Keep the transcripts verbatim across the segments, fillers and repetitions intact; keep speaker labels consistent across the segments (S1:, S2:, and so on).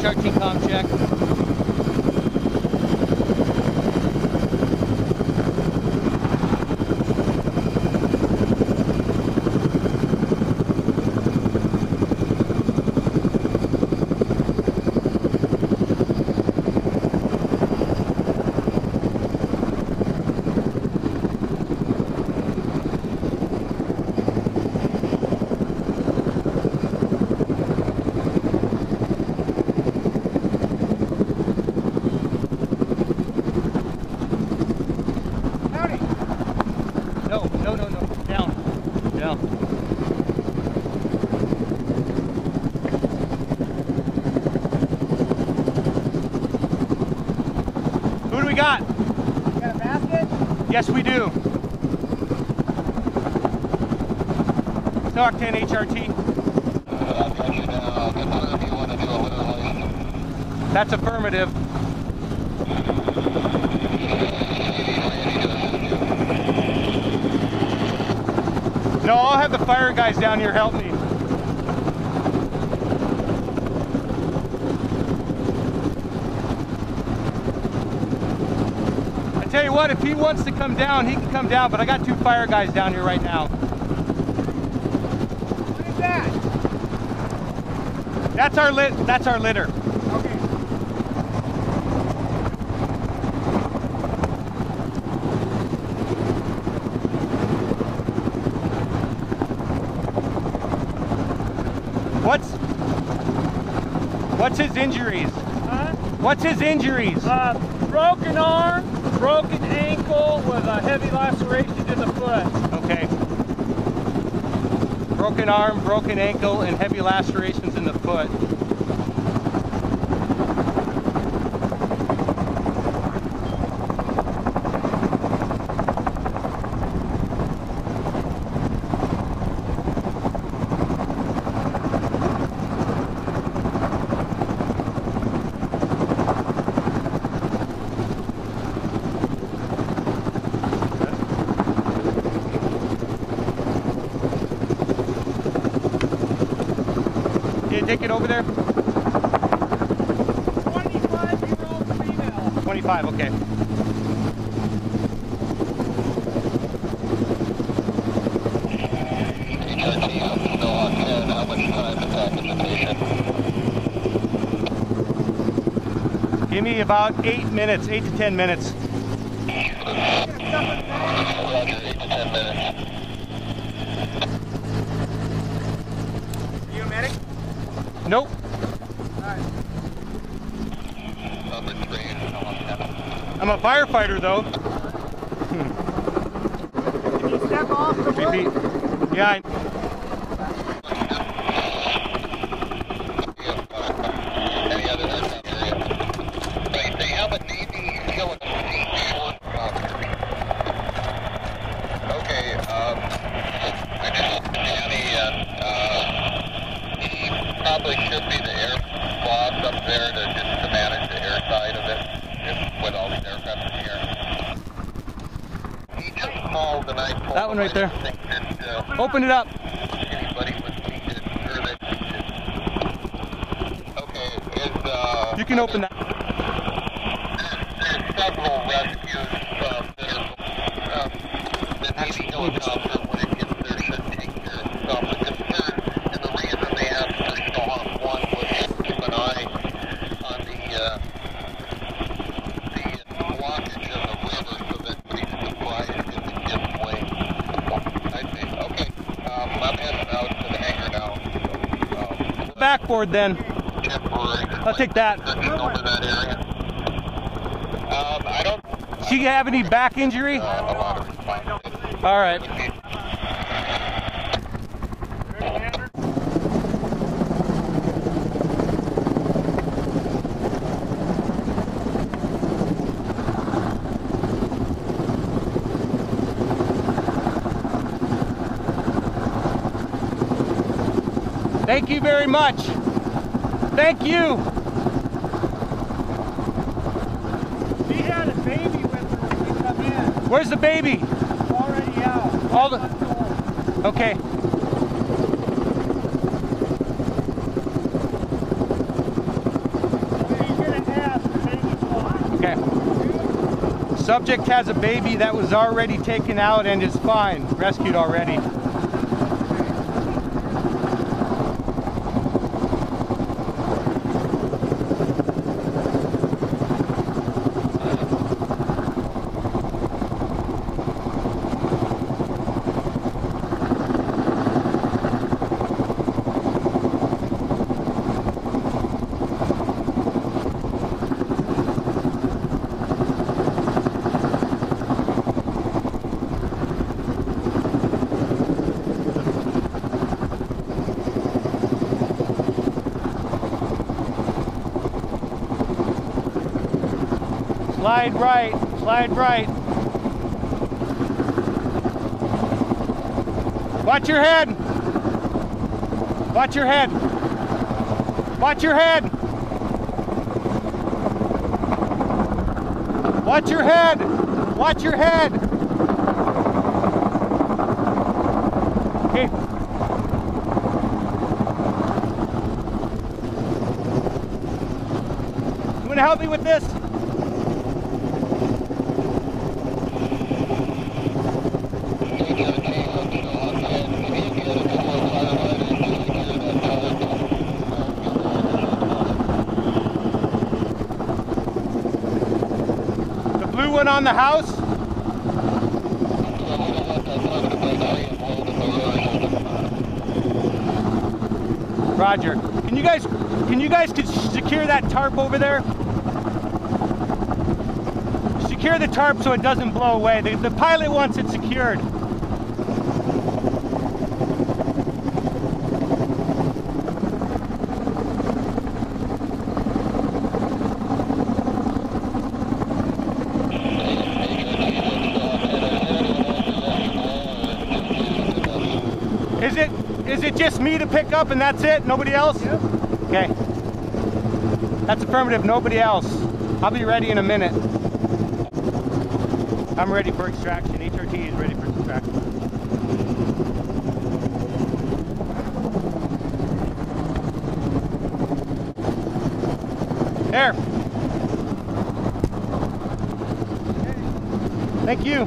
S1: H R T comm check. No, no, no, no. Down. Down. Who do we got?
S2: You got a basket?
S1: Yes, we do. Talk ten H R T. That's affirmative. No, I'll have the fire guys down here help me. I tell you what, if he wants to come down, he can come down, but I got two fire guys down here right now.
S2: What is that?
S1: That's our lit. That's our litter.
S2: Okay.
S1: What's What's his injuries?
S2: Huh?
S1: What's his injuries?
S2: Uh, broken arm, broken ankle with a heavy laceration in the foot.
S1: Okay. Broken arm, broken ankle, and heavy lacerations in the foot. Can you take it over there?
S2: twenty-five-year-old female.
S1: twenty-five, okay. Give me about eight minutes, eight to ten minutes.
S2: You a medic?
S1: Nope.
S2: Alright.
S1: I'm a firefighter though.
S2: Can you step off the
S1: Three
S2: wood?
S1: feet. Yeah. I
S3: Probably should be the air squads up there to just to manage the air side of it, just with all these aircraft in the air. He just called and I told
S1: That one right there.
S3: I think that, uh,
S1: Open it up.
S3: anybody was needed or that needed. Okay, is uh
S1: You can open that.
S3: there's several rescues um, that are um, the Navy helicopter when it gets there should take care of stuff. The concern and the reason they asked for show off one was to keep an eye on the uh, the blockage of the river so that these supplies didn't give way. I see. Okay, um, I'm heading out to the hangar now. So, um,
S1: Backboard then.
S3: temporary.
S1: I'll take that.
S3: Searching over that area. Um, I don't.
S1: She have any back injury?
S3: Uh, a lot of response.
S1: All right. Thank you very much. Thank you.
S2: She had a baby with her when we come in.
S1: Where's the baby?
S2: It's already out.
S1: All the-
S2: Months old.
S1: Okay. Subject has a baby that was already taken out and is fine, rescued already. Slide right, slide right. Watch your head. Watch your head. Watch your head. Watch your head. Watch your head. Okay. You want to help me with this? One on the house. Roger. Can you guys can you guys secure that tarp over there? Secure the tarp so it doesn't blow away. The, the pilot wants it secured. Is it is it just me to pick up and that's it? Nobody else?
S2: Yep.
S1: Okay. That's affirmative, nobody else. I'll be ready in a minute. I'm ready for extraction. H R T is ready for extraction. There. Thank you.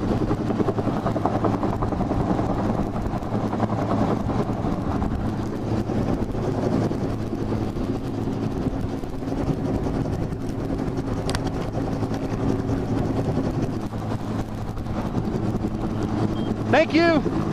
S1: Thank you.